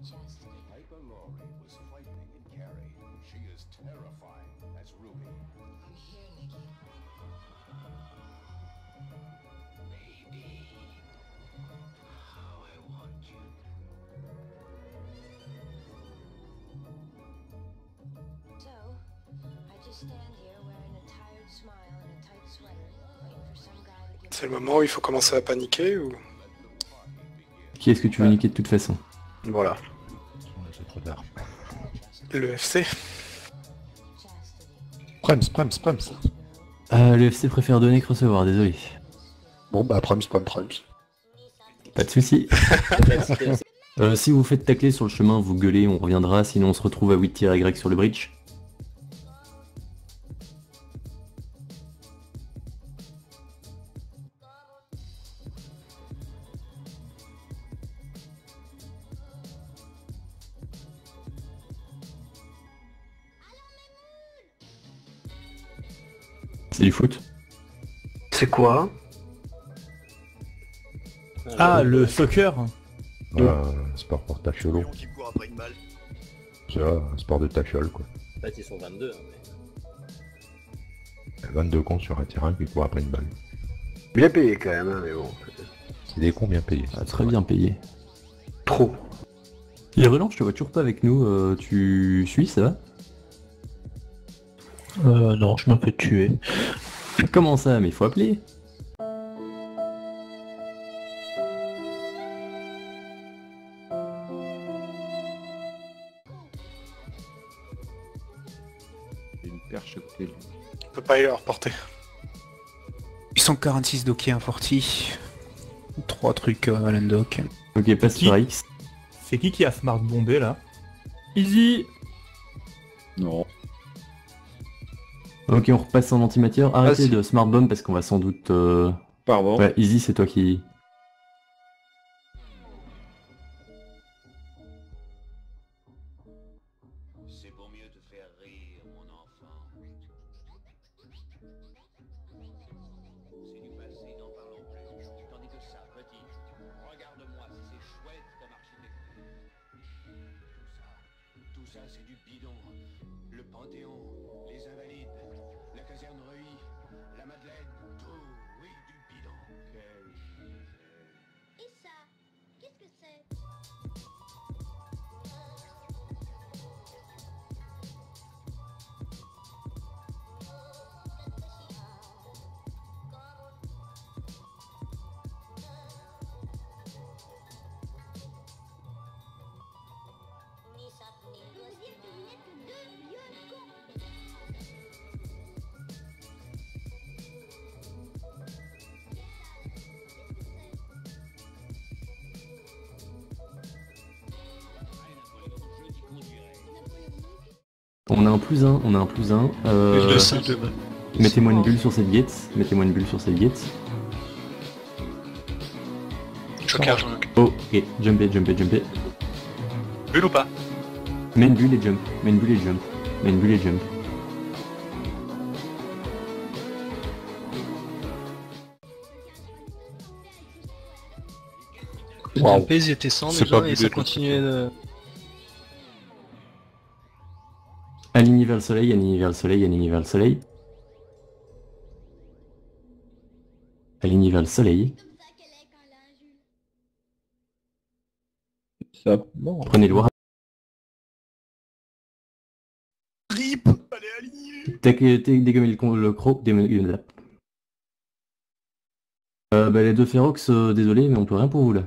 Piper Laurie was frightening in Carrie. She is terrifying as Ruby. I'm here, Nikki. Baby, how I want you. So, I just stand here wearing a tired smile and a tight sweater, waiting for some guy to give C'est le moment où il faut commencer à paniquer ou... Qui est-ce que tu veux niquer de toute façon? Voilà. C'est trop tard. Le FC. Prems. Le FC préfère donner que recevoir, désolé. Bon bah Prems. Pas de soucis. Si vous faites tacler sur le chemin, vous gueulez, on reviendra, sinon on se retrouve à 8-Y sur le bridge. C'est du foot. C'est quoi? Ah, le soccer. Sport pour tachiolo. Qui court après une balle. C'est un sport de tachiole quoi. En fait, ils sont 22. Hein, mais... 22 cons sur un terrain qui courent après une balle. Bien payé quand même, hein, mais bon. C'est des cons bien payés. Ah, très bien payé. Trop. Et Relan, je te vois toujours pas avec nous, tu suis, ça va? Non, je m'en fais tuer. Comment ça? Mais il faut appeler. Une perche à côté de lui. On peut pas y leur porter. 846 dockés inforti. 3 trucs à l'endoc. Ok, passe Qui sur X. C'est qui a smart bombé là? Easy. Non. Ok, on repasse en antimatière. Arrêtez si. de smart bomb parce qu'on va sans doute... Pardon. Ouais, Easy, c'est toi qui... C'est pour mieux te faire rire, mon enfant. C'est du passé, n'en parlons plus. Tandis que ça, petit, regarde-moi, c'est chouette comme architecture. Tout ça c'est du bidon. Le Panthéon, les Invalides, la caserne Reuilly, la Madeleine, tout, oui, du bidon. Quelle misère. Et ça, qu'est-ce que c'est? Vous dire que vous n'êtes que deux vieux cons. On a un plus un, on a un plus un. Mettez-moi une bulle sur cette gate. Mettez-moi une bulle sur cette gate. Joker, j'en ai. Oh, ok, jumpez. Bulle ou pas? Mets une bulle et jump. Mets une bulle et jump. Mets une bulle et jump. Wow. Ils étaient 100 C'est déjà pas et ça bullé, continuait de... Alignez vers le soleil, alignez vers le soleil, alignez vers le soleil. Alignez vers le soleil. Ça, bon. Prenez le war. RIP. Allez, aligné. Dégommez le croc. Bah les deux Ferox, désolé, mais on peut rien pour vous là.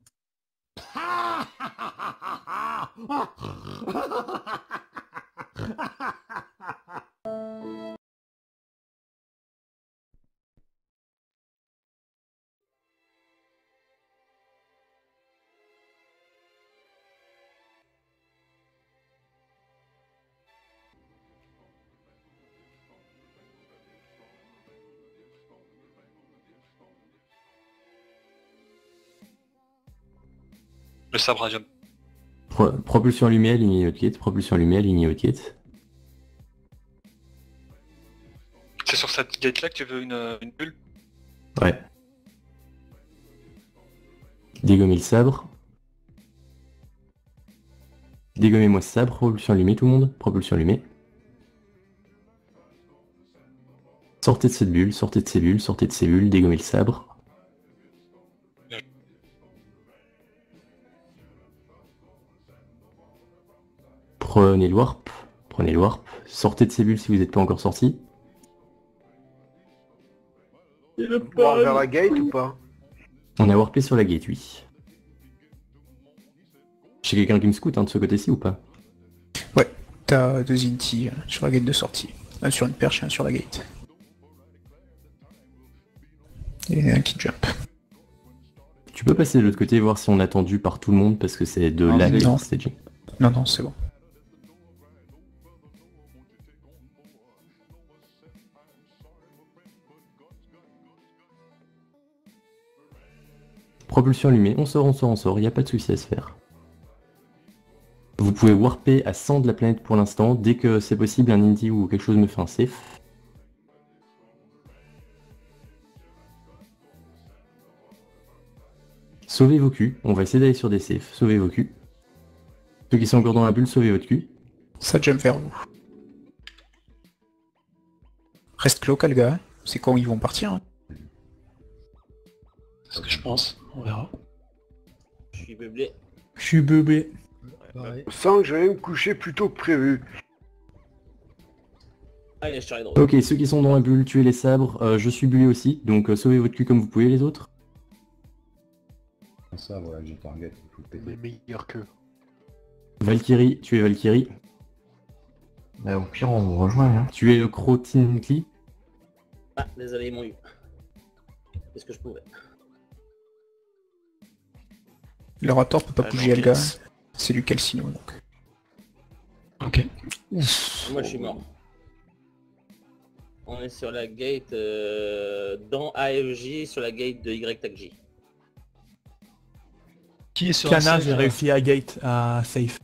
Le sabre radium. Propulsion allumée, alignez votre kit. Propulsion allumée, alignez votre kit. C'est sur cette gate là que tu veux une bulle? Ouais. Dégommez le sabre. Dégommez-moi ce sabre, propulsion allumée tout le monde, propulsion allumée. Sortez de cette bulle, sortez de ces bulles, sortez de ces bulles, dégommez le sabre. Prenez le warp, sortez de ces bulles si vous n'êtes pas encore sorti. Voir vers la gate ou pas? On a warpé sur la gate, oui. J'ai quelqu'un qui me scoute de ce côté-ci ou pas? Ouais, t'as 2 Inti sur la gate de sortie. Un sur une perche et un sur la gate. Et un qui jump. Tu peux passer de l'autre côté et voir si on est attendu par tout le monde parce que c'est de la non. staging. Non, c'est bon. Propulsion allumée, on sort, il n'y a pas de souci à se faire. Vous pouvez warper à 100 de la planète pour l'instant, dès que c'est possible un indie ou quelque chose me fait un safe. Sauvez vos culs, on va essayer d'aller sur des safes, sauvez vos culs. Ceux qui sont encore dans la bulle, sauvez votre cul. Ça jump vers vous. Reste clos, Kalga, hein. C'est quand ils vont partir. Hein. C'est ce que je pense, on verra. Je suis beublé. Je suis bébé. Je sens que je vais me coucher plus tôt que prévu. Allez, je suis arrivé. Ok, ceux qui sont dans la bulle, tuez les sabres, je suis bullé aussi, donc sauvez votre cul comme vous pouvez les autres. Ça, voilà, j'ai target, il faut le Mais péter. meilleur que. Valkyrie, tuez Valkyrie. Bah au pire on vous rejoint hein. Tuez le Crotinkli. Ah, désolé, ils m'ont eu. Est-ce que je pouvais? Le Raptor peut pas bouger Elga. C'est du calcino donc. Ok. Moi, je suis mort. On est sur la gate dans AFJ, sur la gate de YTACJ. Qui est sur Kana, j'ai réussi à gate, à safe.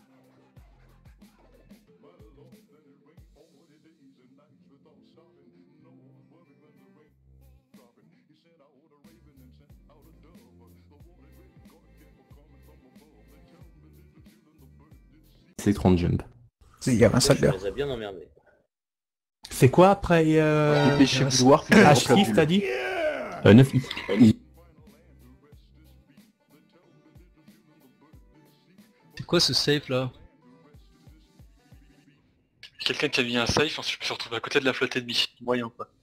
C'est 30 jump. Il y a un salle Je les ai bien emmerdés. C'est quoi après Dépêchez-vous de voir. H6 t'as dit 9 i. C'est quoi ce safe là? Quelqu'un qui a mis un safe, ensuite je me suis retrouvé à côté de la flotte ennemie. Moyen quoi.